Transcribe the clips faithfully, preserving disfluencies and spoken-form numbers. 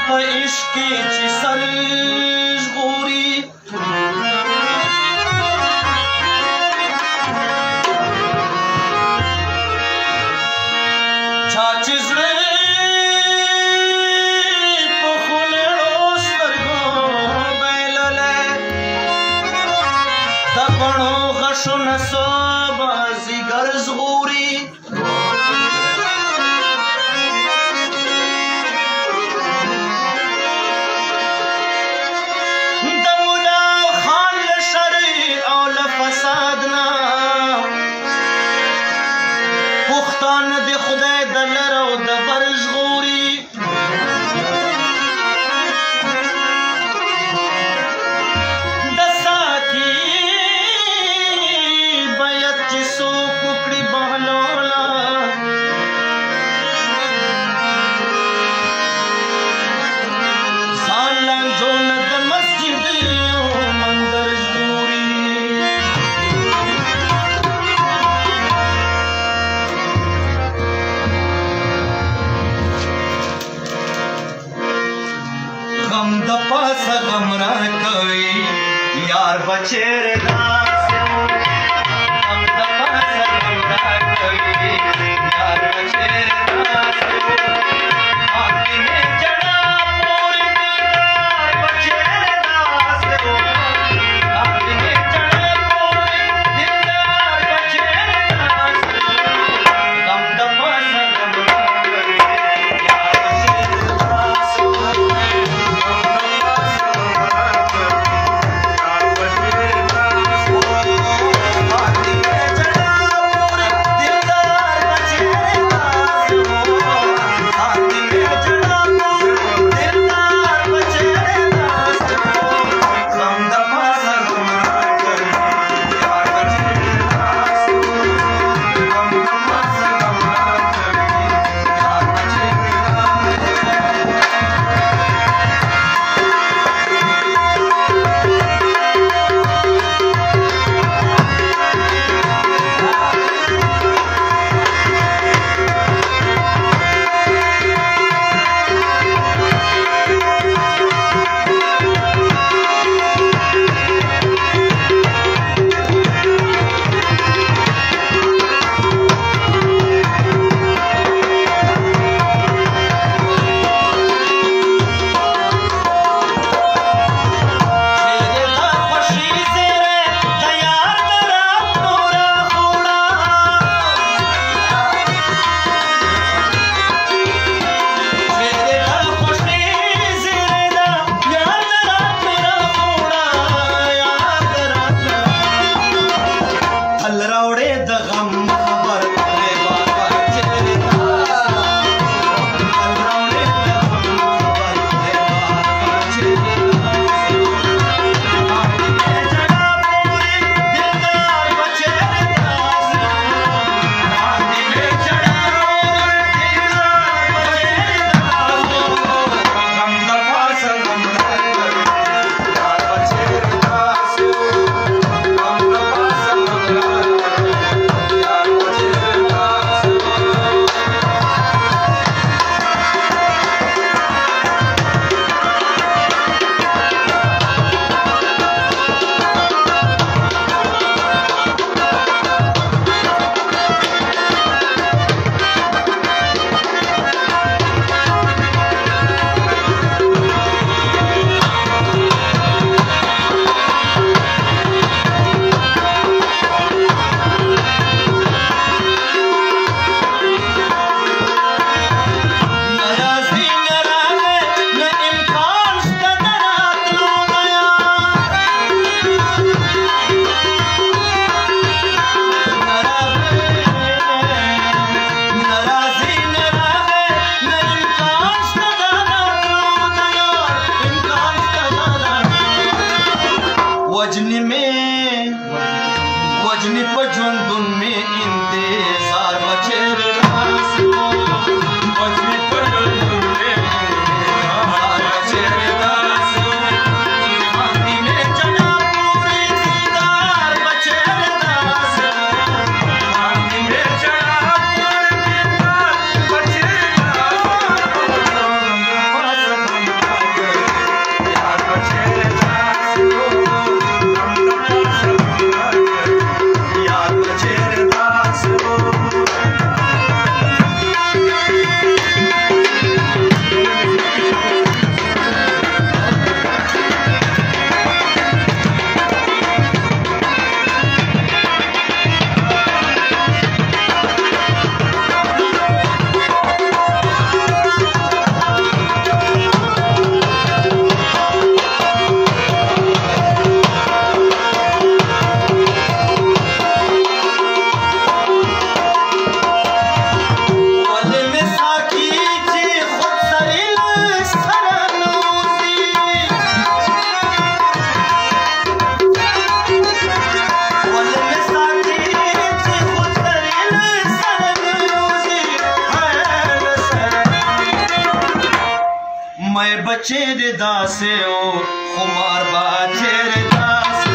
په عشق کې چې سر ژغوري چا چې زړه په خونړو سترګو بایللی د بڼو غشو نڅو به ځیګر ژغوري پښتانه د خدای د لر او د بر ژغوري د ساقي بیعت چې څوک وکړي بهلوله ځان لانجو نه د مسجد مندر ژغوري غم د پاسه غم را کوي یار بچیر داسې غم د پاسه غم را کوي یار بچیر داسې خاطر مې جړا پورې دیدار بچیر داسې خاطر مې جړا پورې دیدار بچیر داسې غم د پاسه غم را کوي یار بچیر داسې وجنی میں وجنی په ژوندون میں انتظار بچیر داسو وجنی په ژوندون میں انتظار بچیر داسو خاطی میں جنا پوری دیدار بچیر داسو خاطی میں جنا پوری دیدار بچیر داسو चेहरे दासे ओ खुमार बा चेहरे दासे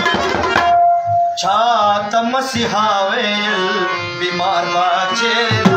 छात मसीहावे बीमार बा चेहरे